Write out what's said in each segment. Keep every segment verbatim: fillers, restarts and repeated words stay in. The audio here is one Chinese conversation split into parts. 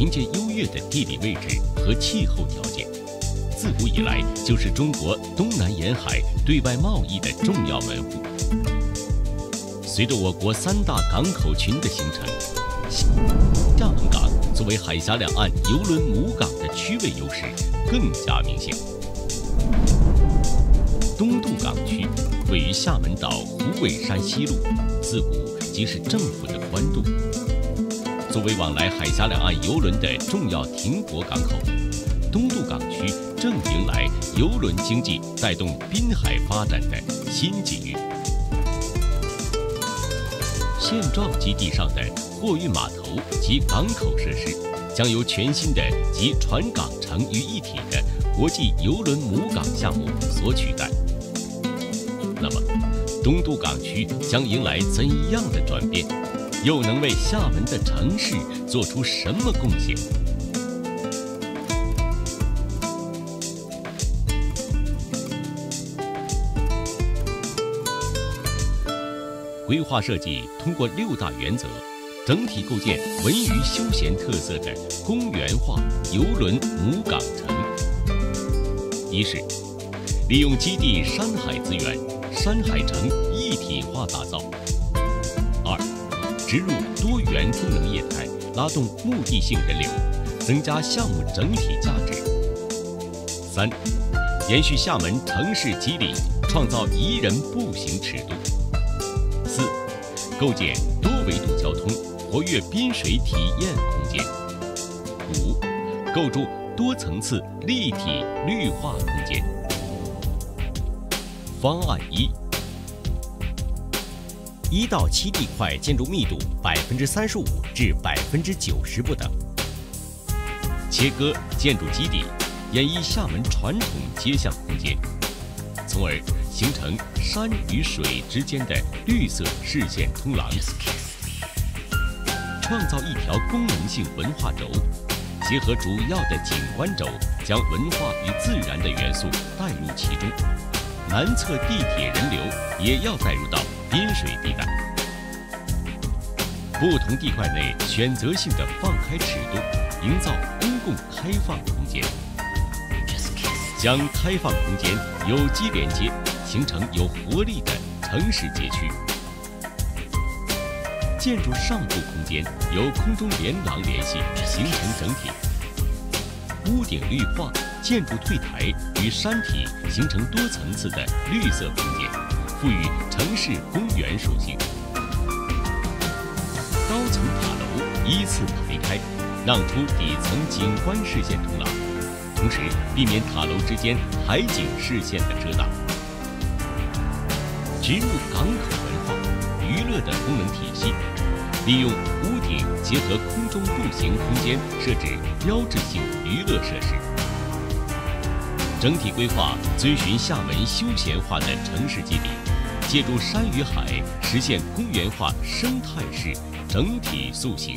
凭借优越的地理位置和气候条件，自古以来就是中国东南沿海对外贸易的重要门户。随着我国三大港口群的形成，厦门港作为海峡两岸邮轮母港的区位优势更加明显。东渡港区位于厦门岛虎尾山西路，自古即是政府的官渡。作为往来海峡两岸邮轮的重要停泊港口，东渡港区正迎来邮轮经济带动滨海发展的新机遇。现状基地上的货运码头及港口设施，将由全新的集船港城于一体的国际邮轮母港项目所取代。那么，东渡港区将迎来怎样的转变？又能为厦门的城市做出什么贡献？规划设计通过六大原则，整体构建文娱休闲特色的公园化邮轮母港城。一是利用基地山海资源，山海城一体化打造；二，植入多元功能业态，拉动目的性人流，增加项目整体价值；三，延续厦门城市肌理，创造宜人步行尺度；四，构建多维度交通，活跃滨水体验空间；五，构筑多层次立体绿化空间。方案一。一到七地块建筑密度百分之三十五至百分之九十不等，切割建筑基地，演绎厦门传统街巷空间，从而形成山与水之间的绿色视线通廊，创造一条功能性文化轴，结合主要的景观轴，将文化与自然的元素带入其中。南侧地铁人流也要带入到滨水地带，不同地块内选择性的放开尺度，营造公共开放空间，将开放空间有机连接，形成有活力的城市街区。建筑上部空间由空中连廊联系，形成整体。屋顶绿化、建筑退台与山体形成多层次的绿色空间，赋予城市公园属性。高层塔楼依次排开，让出底层景观视线通廊，同时避免塔楼之间海景视线的遮挡。植入港口文化、娱乐的功能体系，利用屋顶结合空中步行空间，设置标志性娱乐设施。整体规划遵循厦门休闲化的城市基理，借助山与海，实现公园化生态式整体塑形。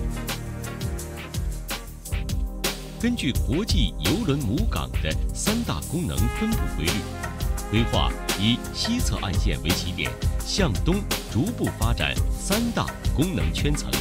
根据国际邮轮母港的三大功能分布规律，规划以西侧岸线为起点，向东逐步发展三大功能圈层。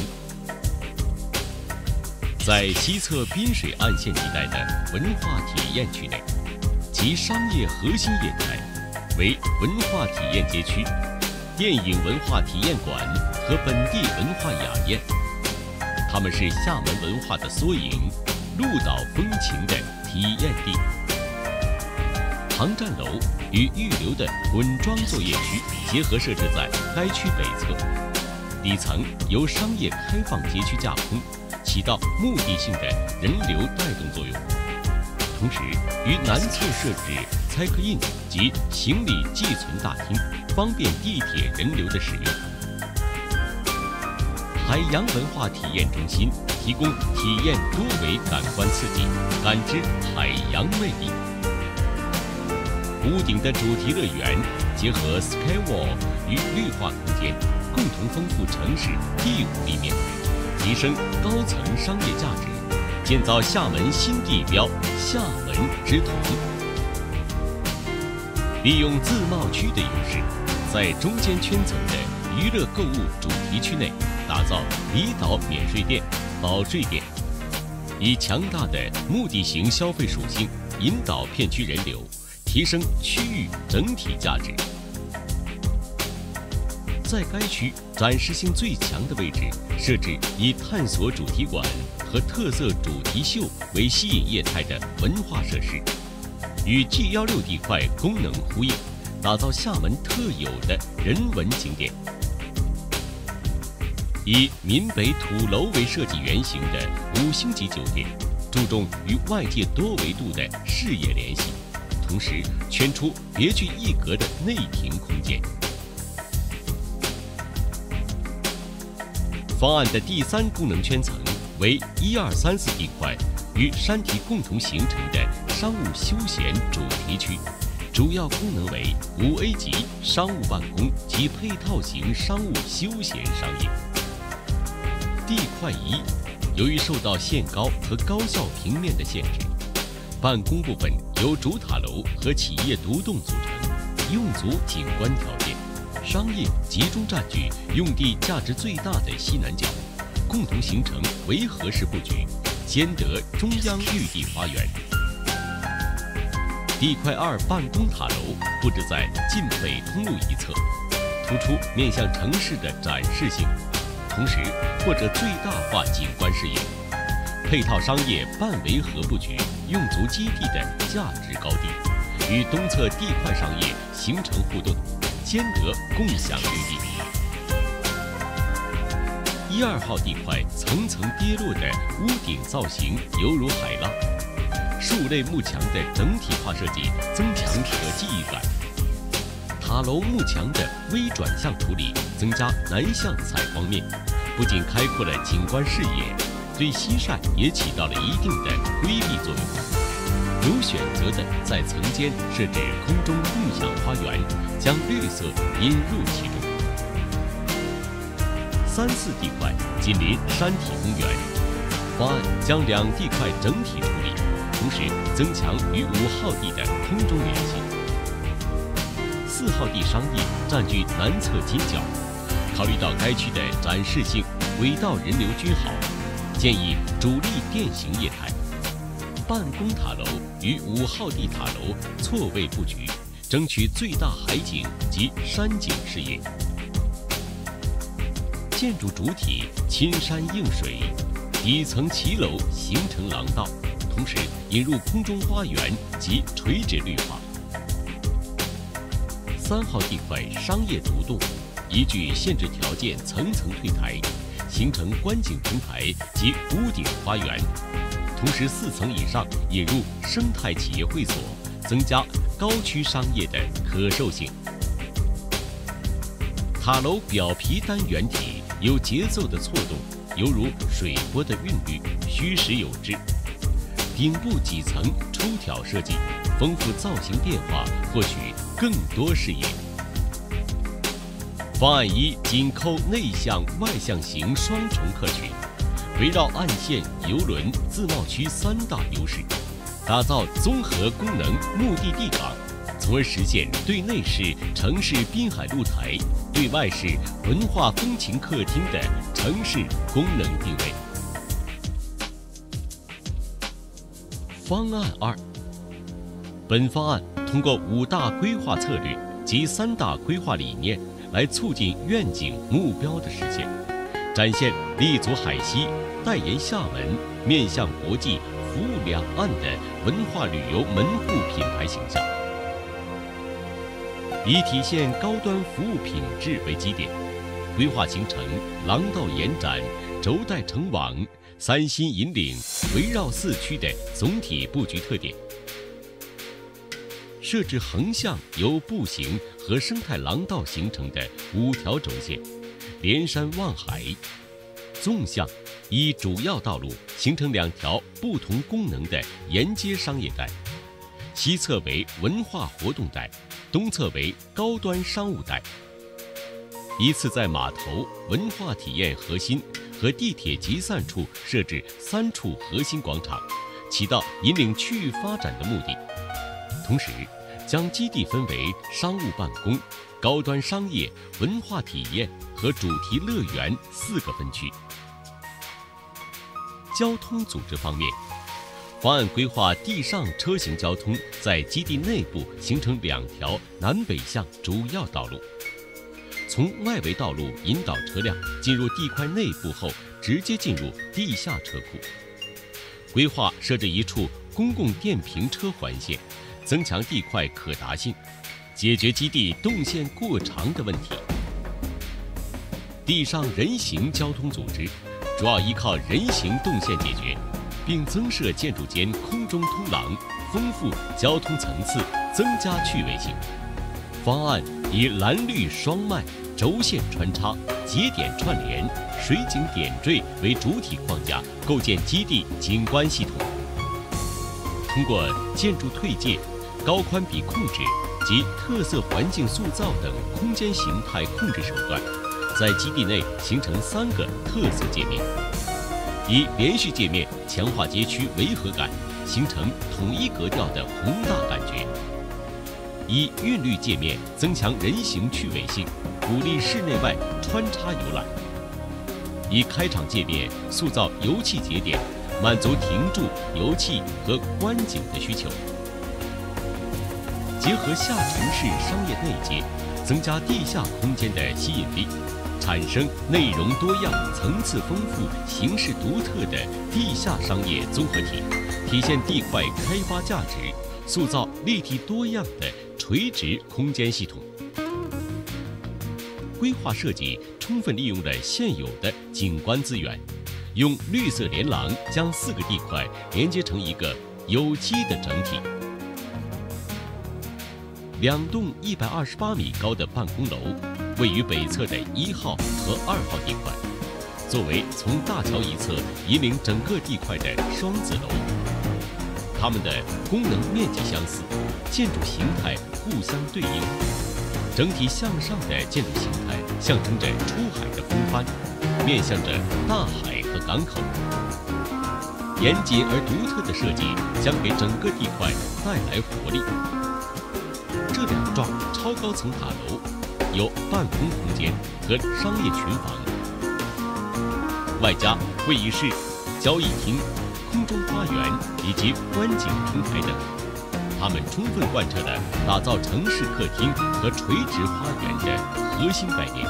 在西侧滨水岸线地带的文化体验区内，其商业核心业态为文化体验街区、电影文化体验馆和本地文化雅宴，它们是厦门文化的缩影，鹿岛风情的体验地。航站楼与预留的滚装作业区结合设置在该区北侧，底层由商业开放街区架空，起到目的性的人流带动作用。同时，于南侧设置 check in 及行李寄存大厅，方便地铁人流的使用。海洋文化体验中心提供体验多维感官刺激，感知海洋魅力。屋顶的主题乐园结合 Skywall 与绿化空间，共同丰富城市第五立面，提升高层商业价值，建造厦门新地标厦门之瞳。利用自贸区的优势，在中间圈层的娱乐购物主题区内打造离岛免税店、保税店， 以强大的目的型消费属性引导片区人流，提升区域整体价值。在该区展示性最强的位置，设置以探索主题馆和特色主题秀为吸引业态的文化设施，与 G 一六 地块功能呼应，打造厦门特有的人文景点。以闽北土楼为设计原型的五星级酒店，注重与外界多维度的视野联系，同时圈出别具一格的内庭空间。方案的第三功能圈层为一二三四地块与山体共同形成的商务休闲主题区，主要功能为五 A 级商务办公及配套型商务休闲商业。地块一，由于受到限高和高效平面的限制，办公部分由主塔楼和企业独栋组成，用足景观条件，商业集中占据用地价值最大的西南角，共同形成围合式布局，兼得中央绿地花园。地块二办公塔楼布置在晋北通路一侧，突出面向城市的展示性，同时或者最大化景观视野，配套商业半围合布局，用足基地的价值高地，与东侧地块商业形成互动，兼得共享绿地。一二号地块层层跌落的屋顶造型犹如海浪，树类幕墙的整体化设计增强可记忆感。塔楼幕墙的微转向处理增加南向采光面，不仅开阔了景观视野，对西晒也起到了一定的规避作用。有选择的在层间设置空中共享花园，将绿色引入其中。三四地块紧邻山体公园，方案将两地块整体处理，同时增强与五号地的空中联系。四号地商业占据南侧金角，考虑到该区的展示性、轨道人流均好，建议主力店型业态。办公塔楼与五号地塔楼错位布局，争取最大海景及山景视野。建筑主体亲山映水，底层骑楼形成廊道，同时引入空中花园及垂直绿化。三号地块商业独栋，依据限制条件层层退台，形成观景平台及屋顶花园，同时四层以上引入生态企业会所，增加高区商业的可塑性。塔楼表皮单元体有节奏的错动，犹如水波的韵律，虚实有致。顶部几层出挑设计，丰富造型变化，获取更多视野。方案一紧扣内向外向型双重客群，围绕岸线、邮轮、自贸区三大优势，打造综合功能目的地港，从而实现对内是城市滨海露台，对外是文化风情客厅的城市功能定位。方案二，本方案通过五大规划策略及三大规划理念来促进愿景目标的实现，展现立足海西、代言厦门、面向国际、服务两岸的文化旅游门户品牌形象。以体现高端服务品质为基点，规划形成廊道延展、轴带成网、三新引领、围绕四区的总体布局特点。设置横向由步行和生态廊道形成的五条轴线，连山望海；纵向以主要道路形成两条不同功能的沿街商业带，西侧为文化活动带，东侧为高端商务带。依次在码头、文化体验核心和地铁集散处设置三处核心广场，起到引领区域发展的目的。同时，将基地分为商务办公、高端商业、文化体验和主题乐园四个分区。 交通组织方面，方案规划地上车行交通在基地内部形成两条南北向主要道路，从外围道路引导车辆进入地块内部后，直接进入地下车库。规划设置一处公共电瓶车环线，增强地块可达性，解决基地动线过长的问题。地上人行交通组织主要依靠人行动线解决，并增设建筑间空中通廊，丰富交通层次，增加趣味性。方案以蓝绿双脉、轴线穿插、节点串联、水景点缀为主体框架，构建基地景观系统。通过建筑退界、高宽比控制及特色环境塑造等空间形态控制手段，在基地内形成三个特色界面，以连续界面强化街区违和感，形成统一格调的宏大感觉；以韵律界面增强人行趣味性，鼓励室内外穿插游览；以开场界面塑造游憩节点，满足停驻、游憩和观景的需求。结合下沉式商业内街，增加地下空间的吸引力，产生内容多样、层次丰富、形式独特的地下商业综合体，体现地块开发价值，塑造立体多样的垂直空间系统。规划设计充分利用了现有的景观资源，用绿色连廊将四个地块连接成一个有机的整体。两栋一百二十八米高的办公楼位于北侧的一号和二号地块，作为从大桥一侧引领整个地块的双子楼。它们的功能面积相似，建筑形态互相对应，整体向上的建筑形态象征着出海的风帆，面向着大海和港口。严谨而独特的设计将给整个地块带来活力。这两幢超高层塔楼有办公空间和商业群房，外加会议室、交易厅、空中花园以及观景平台等，它们充分贯彻了打造城市客厅和垂直花园的核心概念。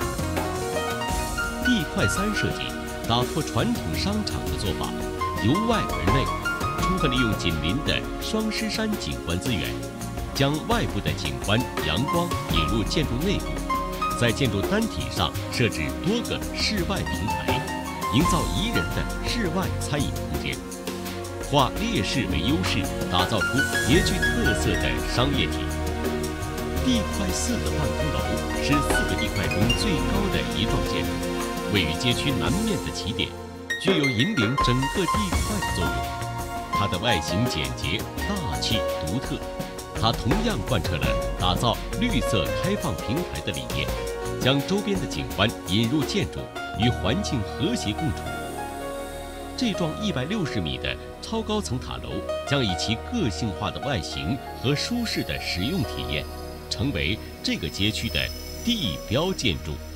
地块三设计打破传统商场的做法，由外而内，充分利用紧邻的双狮山景观资源，将外部的景观阳光引入建筑内部，在建筑单体上设置多个室外平台，营造宜人的室外餐饮空间，化劣势为优势，打造出别具特色的商业体。地块四的办公楼是四个地块中最高的一幢建筑，位于街区南面的起点，具有引领整个地块的作用。它的外形简洁、大气、独特。它同样贯彻了打造绿色开放平台的理念，将周边的景观引入建筑，与环境和谐共处。这幢一百六十米的超高层塔楼将以其个性化的外形和舒适的使用体验，成为这个街区的地标建筑。